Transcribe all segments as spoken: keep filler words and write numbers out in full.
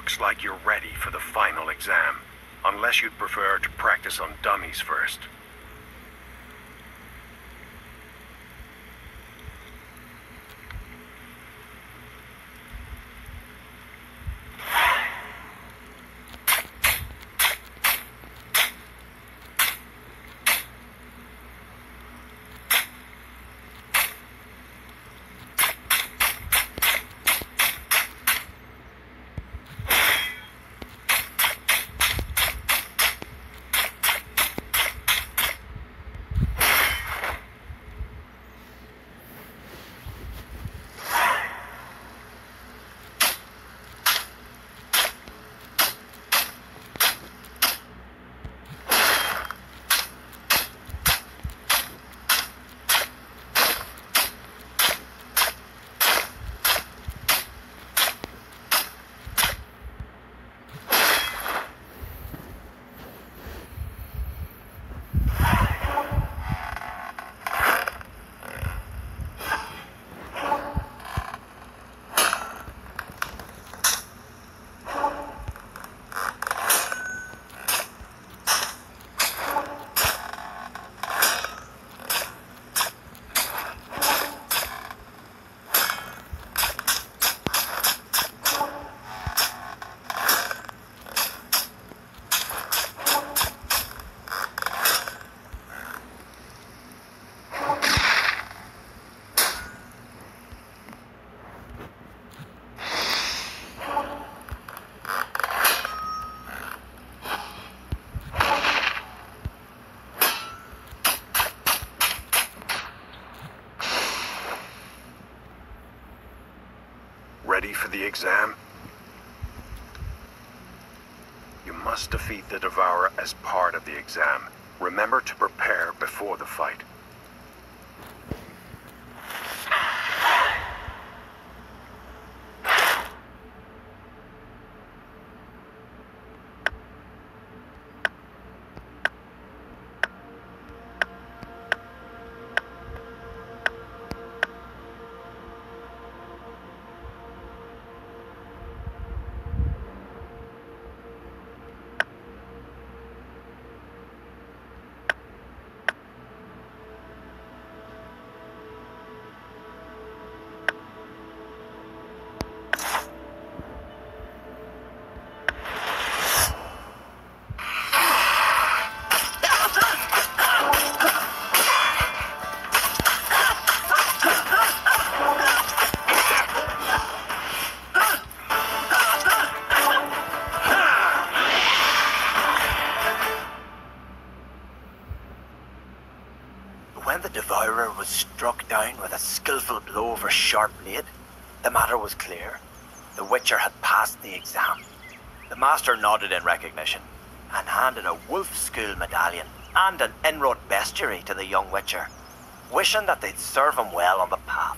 looks like you're ready for the final exam. Unless you'd prefer to practice on dummies first. Ready for the exam? You must defeat the Devourer as part of the exam. Remember to prepare before the fight. When the Devourer was struck down with a skillful blow of her sharp blade, the matter was clear. The Witcher had passed the exam. The Master nodded in recognition and handed a wolf school medallion and an inward bestiary to the young Witcher, wishing that they'd serve him well on the path.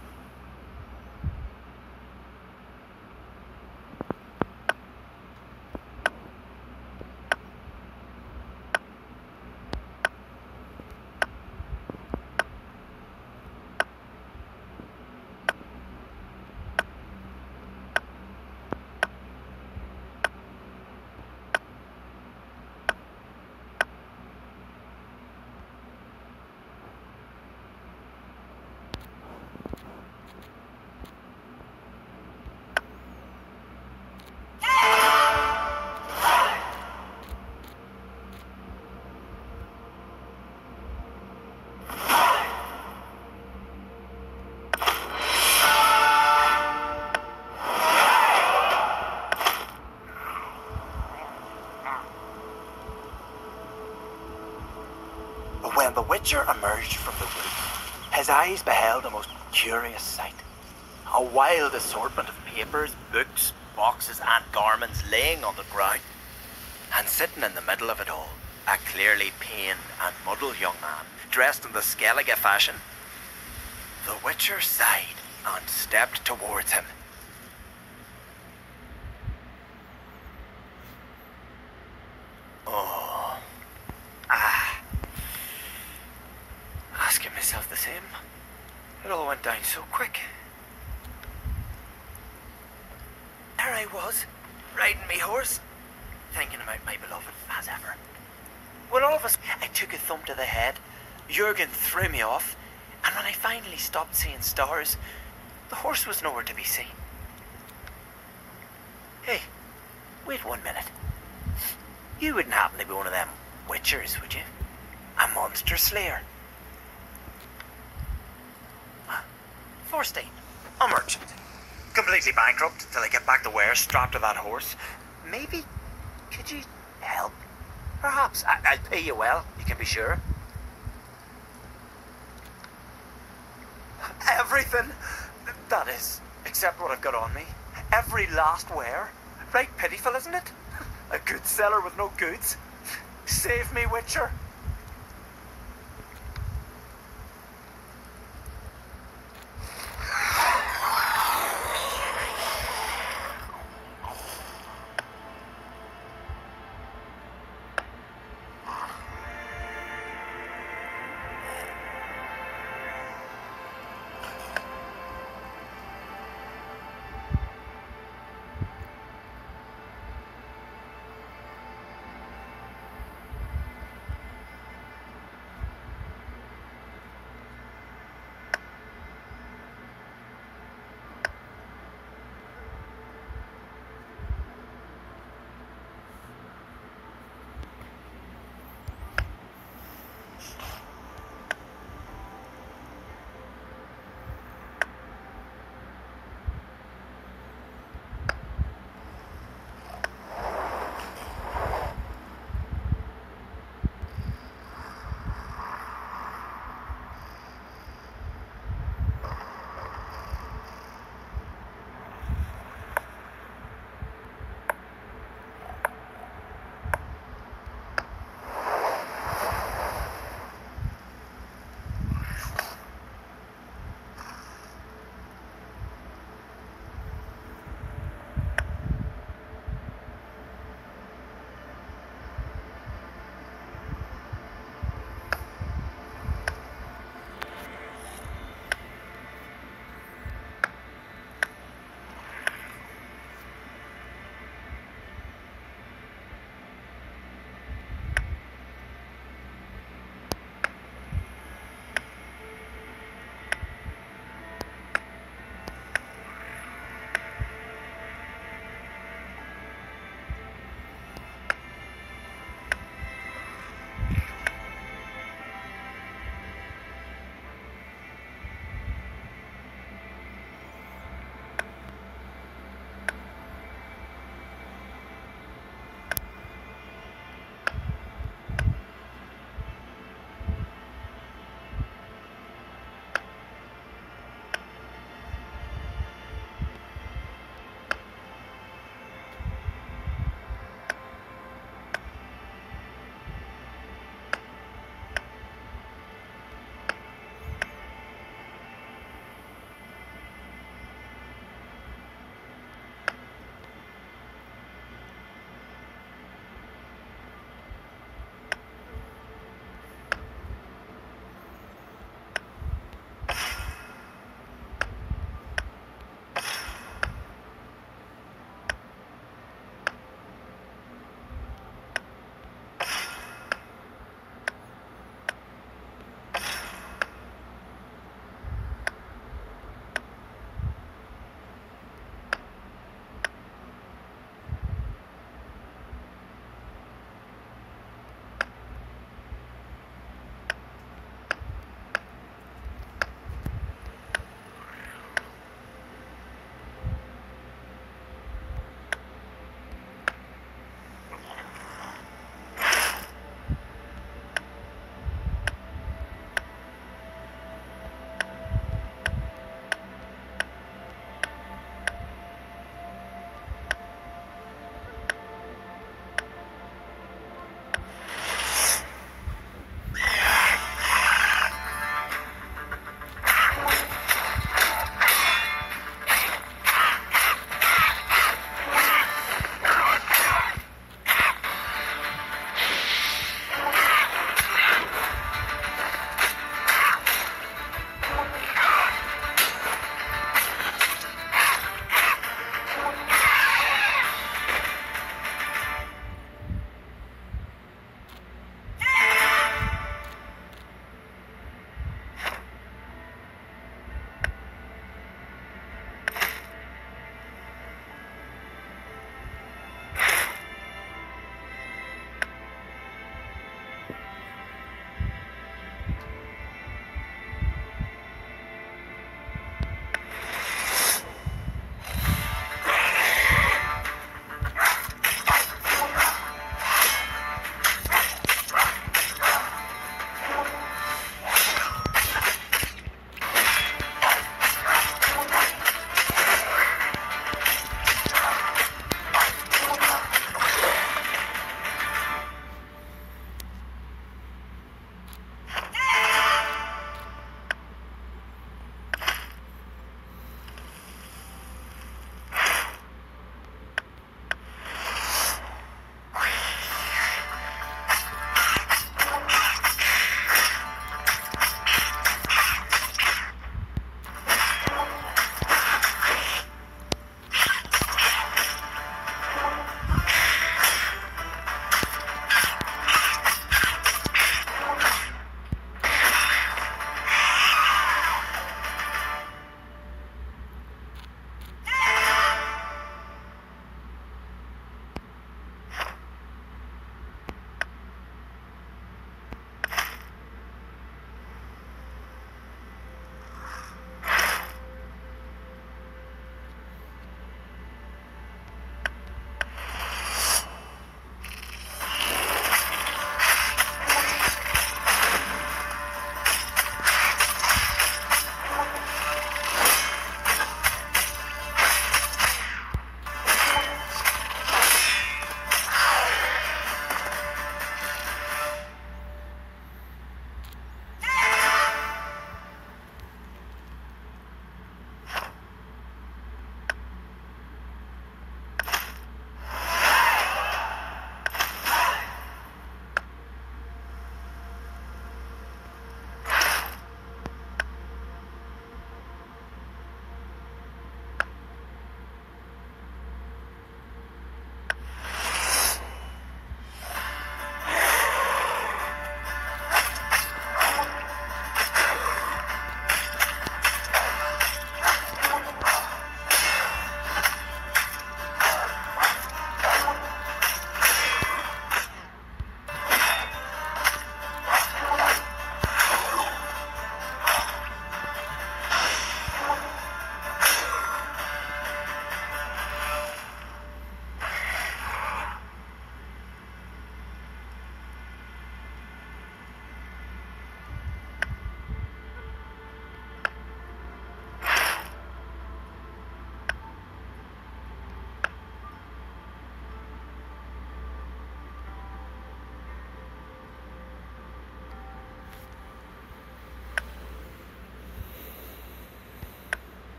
When the Witcher emerged from the wood, his eyes beheld a most curious sight. A wild assortment of papers, books, boxes, and garments laying on the ground. And sitting in the middle of it all, a clearly pained and muddled young man, dressed in the Skellige fashion. The Witcher sighed and stepped towards him. Oh. Ah. Asking myself the same. It all went down so quick. There I was, riding me horse, thinking about my beloved as ever. When all of us, I took a thump to the head, Jurgen threw me off, and when I finally stopped seeing stars, the horse was nowhere to be seen. Hey, wait one minute. You wouldn't happen to be one of them witchers, would you? A monster slayer? Forstein, a merchant. Completely bankrupt till I get back to Ware, strapped to that horse. Maybe, could you help? Perhaps. I I'll pay you well, you can be sure. Everything, that is, except what I've got on me. Every last wear. Right pitiful, isn't it? A good seller with no goods. Save me, Witcher.